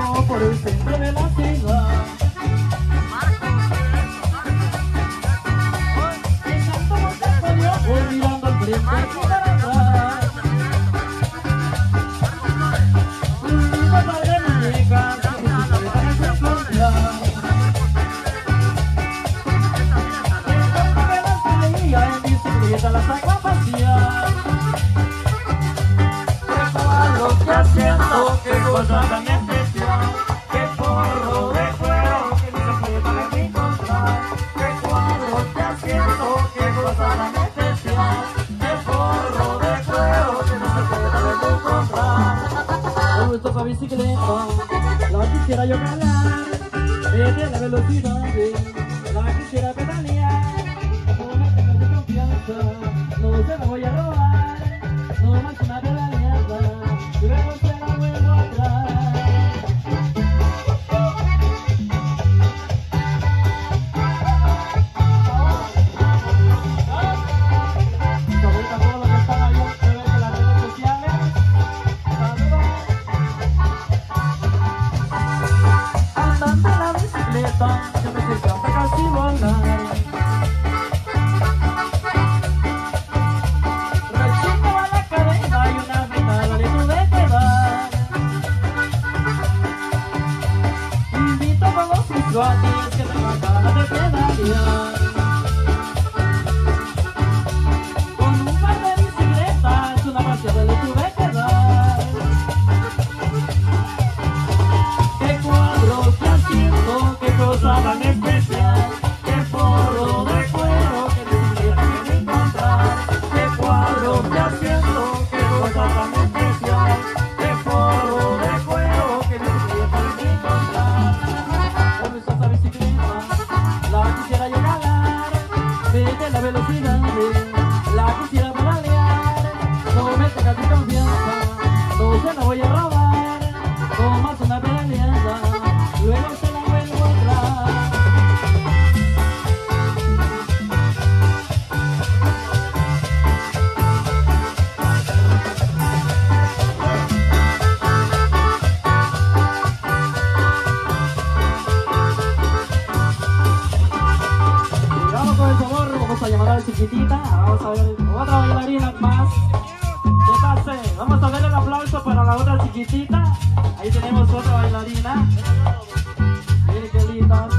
caminó por el centro de la ciudad. En tanto momento yo voy mirando al frente y para atrás. Mi papá de muñeca, que mi bicicleta me fue a encontrar. En bicicleta la saco a pasear. Qué caballo que haciendo, qué cosa tan especial. Qué porro de cuero que mi bicicleta me fue a encontrar. Qué cuadro que haciendo, qué cosa tan especial. Qué porro de cuero que mi bicicleta me fue a encontrar. Me gustó esa bicicleta, la quisiera yo ganar. Vete la velocidad, la quisiera pedalear. No se la voy a robar, no más una pedaleada, luego se la vuelvo atrás. Saludos a todos los que están ahí en las redes sociales. Saludos. Andando en la bicicleta, yo me siento casi volar. A ti que tengo ganas de pedalear. Con un par de bicicletas, una paseada le tuve que dar. Qué cuadro, qué asiento, qué cosa tan especial. Qué forro de cuero que mi bicicleta me voy a encontrar. Qué cuadro, qué asiento, qué cosa tan especial. Qué forro de cuero que mi bicicleta me voy a encontrar. Esa bicicleta la quisiera yo ganar, vete la velocidad, la quisiera pedalear. No me tengas de confianza, no se la voy a robar, tomas una pedaleada, luego se la vuelvo atrás. Vamos a llamar a la chiquitita, vamos a ver otra bailarina más. ¿Qué pase? Vamos a darle el aplauso para la otra chiquitita. Ahí tenemos otra bailarina. Miren qué lindas.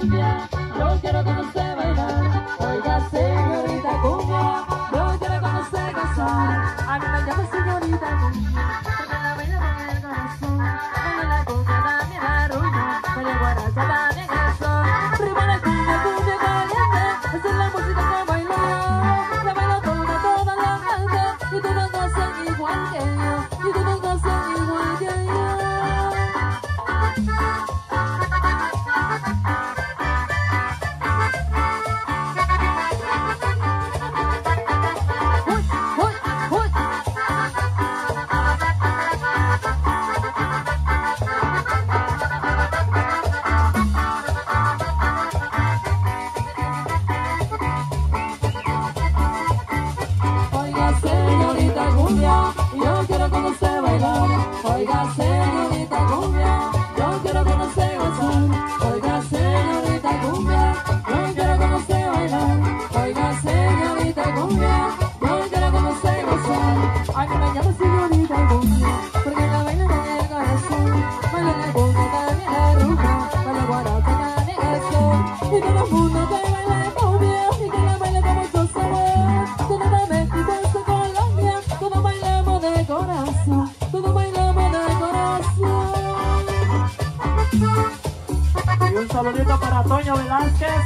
cumbia, yo quiero con usted bailar. Oiga, señorita cumbia, yo quiero con usted gozar. A mí me llama señorita cumbia, porque la baila con el corazón. Baila la cumbia, también la arruina, baila guaracha, también el son. Arriba la cumbia, cumbia caliente, esa es la música que bailo yo. La bailo toda la gente, y todos gozan igual que yo, y todos gozan igual que yo. Señorita cumbia, yo quiero con usted bailar. Oiga, señorita cumbia, yo quiero con usted gozar. Oiga, señorita cumbia, yo quiero con usted bailar. Oiga, señorita cumbia, yo quiero con usted gozar. A mí me llama señorita cumbia, porque la baila con el corazón. Baila la cumbia, también la rumba, baila guaracha, también el sol. Y todo el mundo que baila cumbia, y que la baila como yo sabes. Todo de México hasta Colombia, todos bailamos de corazón, todos bailamos de corazón. Y un saludito para Toño Velázquez,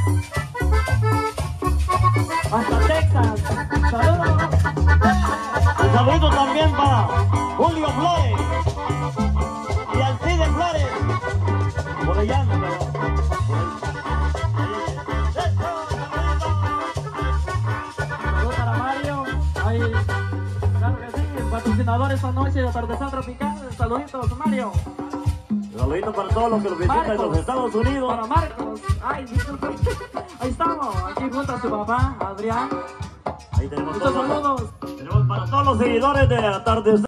hasta Texas. Saludos. Un saludo también para Julio Flores y Alcide Flores. Por allá, Saludos para Mario. Ahí, claro que sí, el patrocinador esta noche de Atardecer Tropical. Saluditos, Mario. saludito para todos los que nos visitan de los Estados Unidos. Para Marcos. Ay, disculpe. Ahí estamos, aquí junto a su papá, Adrián. Ahí tenemos Muchos todos. saludos. Tenemos para todos los seguidores de Atardecer.